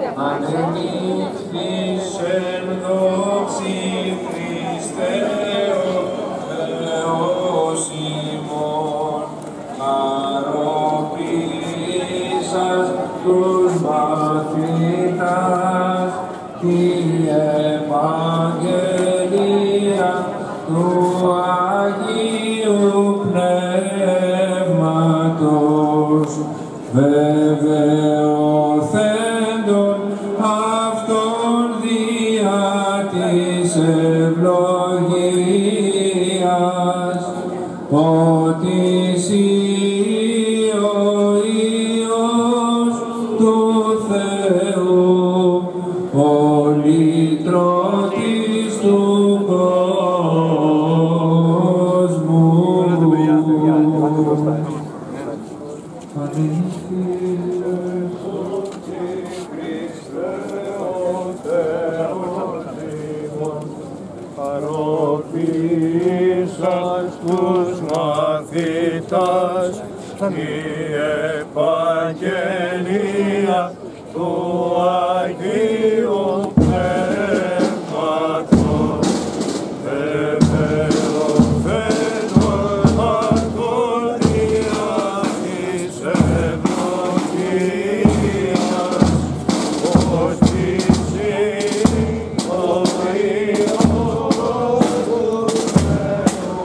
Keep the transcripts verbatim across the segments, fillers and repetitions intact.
ανενύχθης εν δόξη Χριστέ ο Θεός ημών, χαροποίησας τους μαθητάς τη επαγγελία του Αγίου Πνεύματος, βεβαιωθέντων αυτόν δια της ευλογίας, ότι εσύ ο Υιός του Θεού, ο λυτρωτής του κόσμου. Χαροποίησας τους μαθητάς η επαγγελία του Αγίου Πνεύματος, βεβαιωθέντων αυτόν δια της ευλογίας, ότι εσύ ο Υιός του Θεού.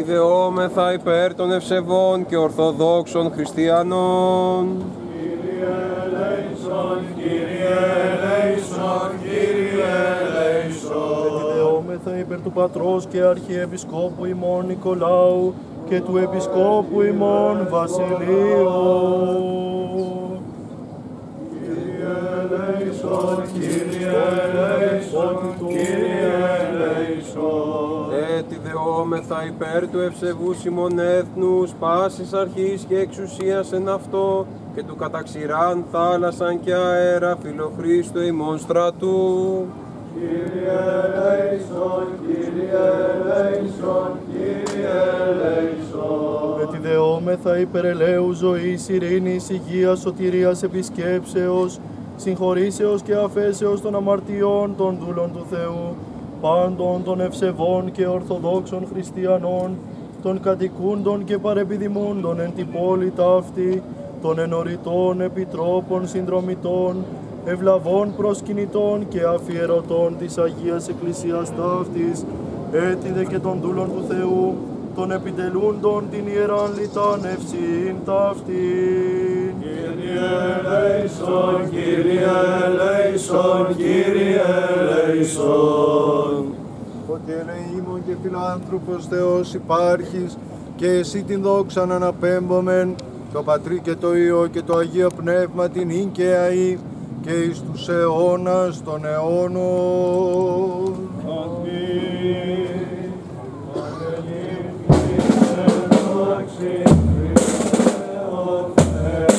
έτι δεόμεθα υπέρ των ευσεβών και ορθοδόξων χριστιανών. Κύριε ελέησον, Κύριε ελέησον, Κύριε ελέησον. Δεόμεθα υπέρ του Πατρός και Αρχιεπισκόπου ημών Νικολάου και του Επισκόπου ημών Βασιλείου. Κύριε ελέησον, Κύριε ελέησον, Κύριε ελέησον. Έτι δεόμεθα υπέρ του ευσεβούς ημών έθνους, πάσης αρχής και εξουσίας εν αυτό, και του καταξηράν θάλασσαν και αέρα φιλοχρήστο ημών στρατού. Κύριε ελέησον, Κύριε ελέησον, Κύριε ελέησον. Έτι δεόμεθα υπέρ ελέου ζωής, ειρήνης, υγείας, σωτηρίας, επισκέψεως, συγχωρήσεως και αφέσεως των αμαρτιών των δούλων του Θεού, πάντων των ευσεβών και ορθοδόξων χριστιανών, των κατοικούντων και παρεπιδημούντων εν την πόλη ταύτη, των ενωρητών επιτρόπων συνδρομητών, ευλαβών προσκυνητών και αφιερωτών της Αγίας Εκκλησίας ταύτης, έτιδε και των δούλων του Θεού, των επιτελούντων την ιεράν λιτάνευσιν ταύτην. Κύριε ελέησον, Κύριε ελέησον, Κύριε ελέησον. Ότι ελεήμων και φιλάνθρωπος Θεός υπάρχεις και εσύ την δόξα να αναπέμπομεν, το Πατρί και το Υιό και το Αγίο Πνεύμα την ίν και αεί και εις τους αιώνας των αιώνων. Αμήν. Ανελήφθησε δόξη Χριστέ ο Θεός.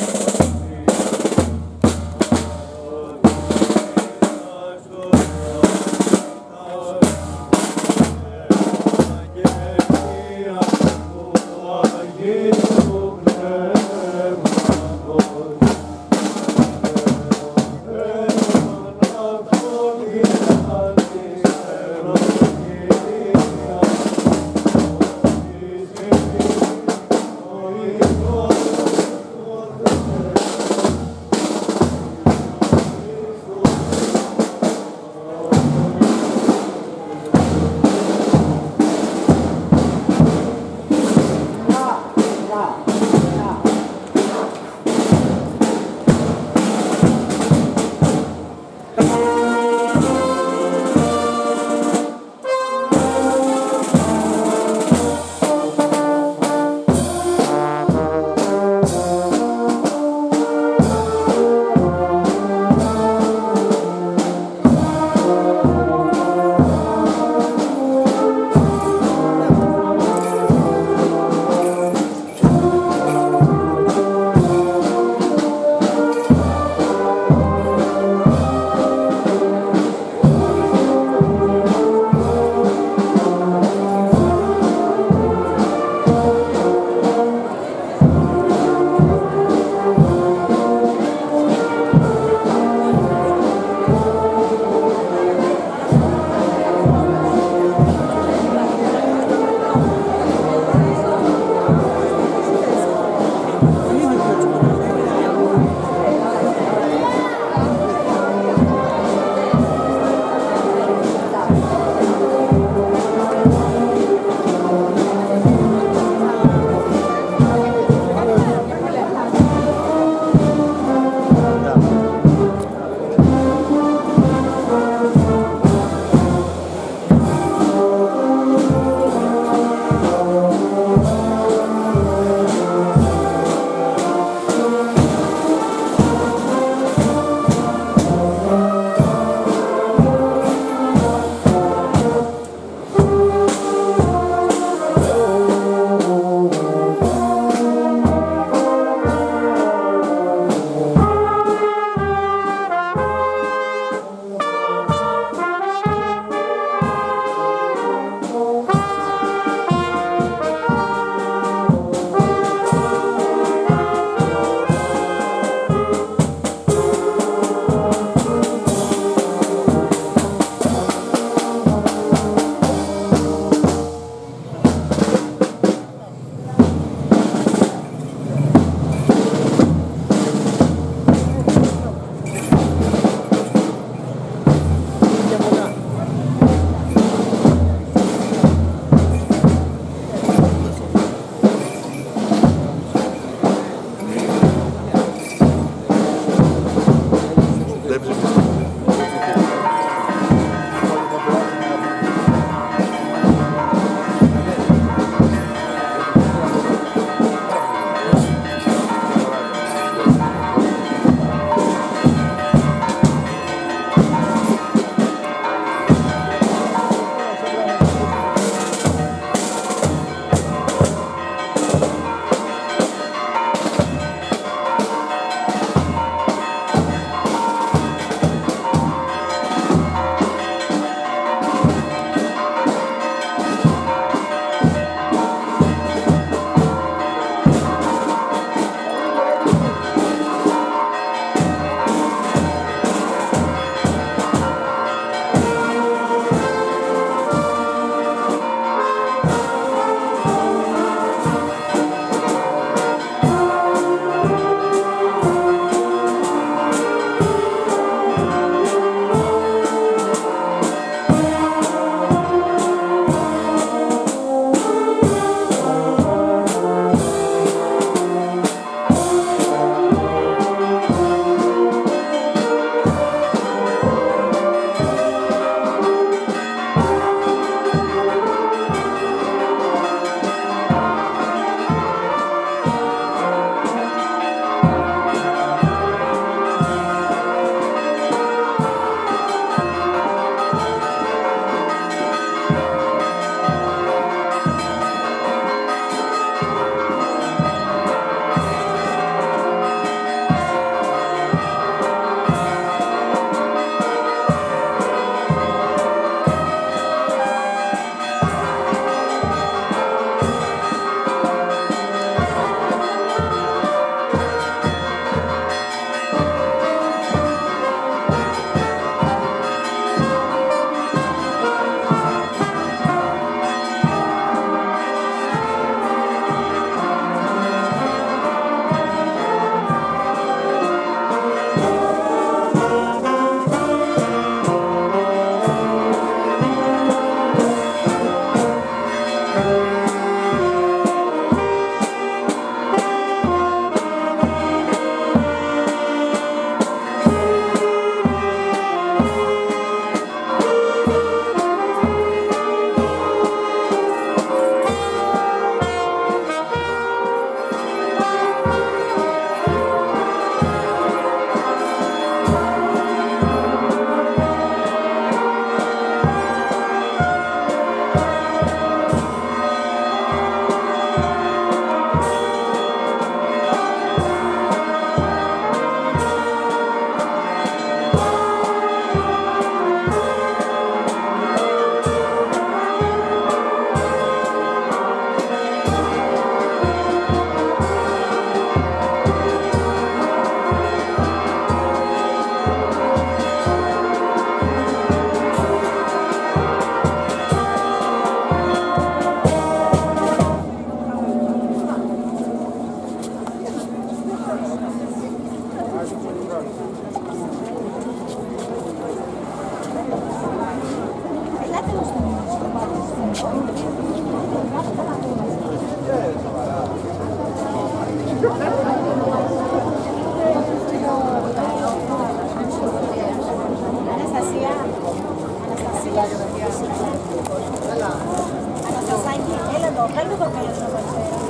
Αναστασάκη, έλα εδώ, κάνε το κοπέλο σου από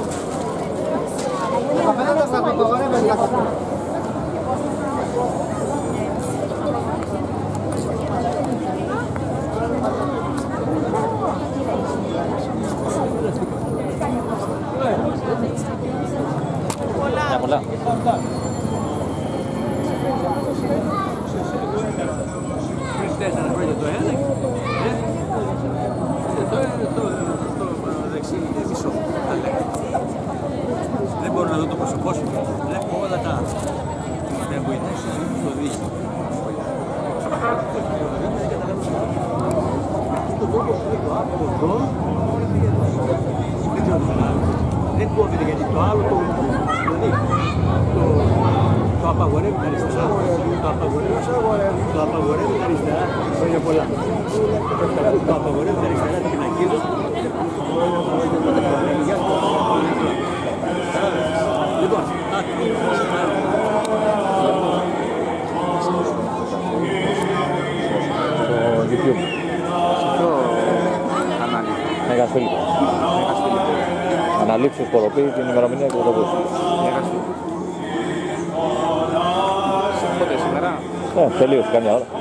Τα κοπέλα θα απαγορεύουν τα κοπέλα. Πολλά. Τέσσερα χρόνια το ένα. Το δεξί είναι μισό. Δεν μπορώ να δω το πρόσωπό σου. Βλέπω όλα τα δεν βοηθάει στο δίχτυ. Δεν κόβεται γιατί το άλλο το το απαγορεύει τα αριστερά. Το απαγορεύει το απαγορεύει τα αριστερά. Χρόνια πολλά. Το απαγορεύει τα αριστερά την πινακίδα. Λοιπόν, στο YouTube. στο κανάλι. Μέγας Φίλιππος. Αναλήψεις κοροπή την ημερομηνία και το πούς. Μέγας Φίλιππος. Πότε σήμερα? Ε, τελείωσε καμιά ώρα.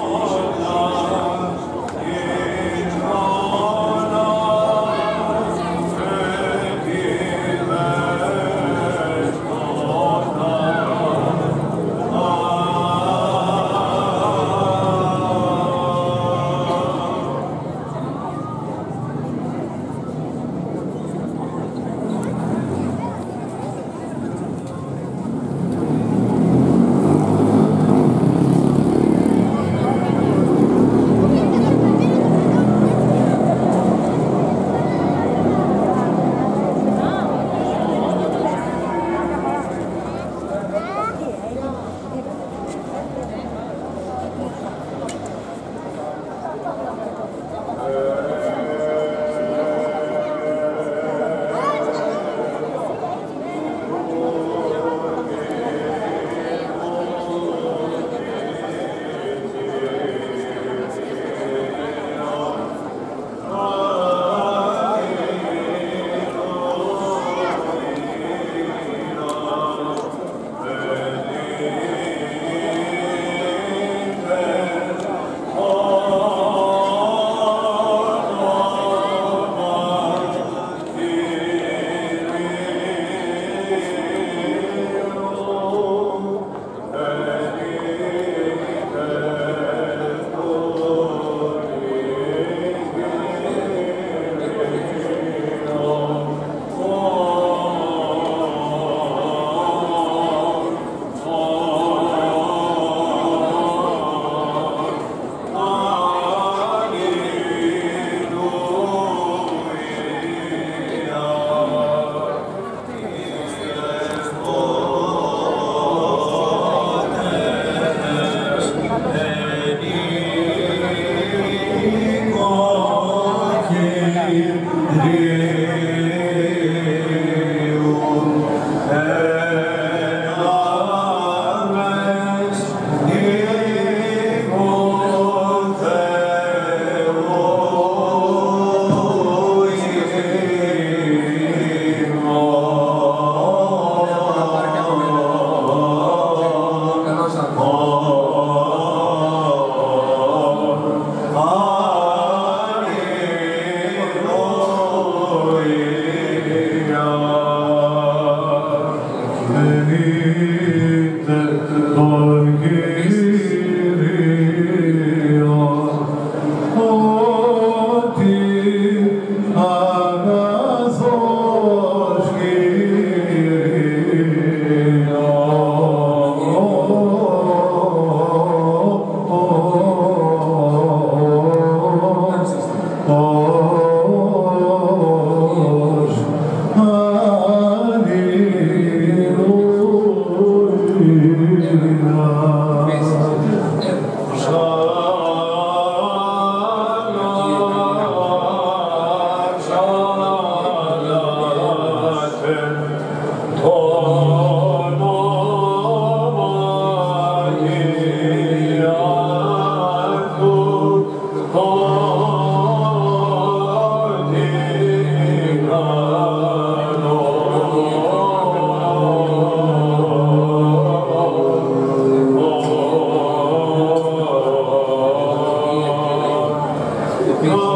πίσω.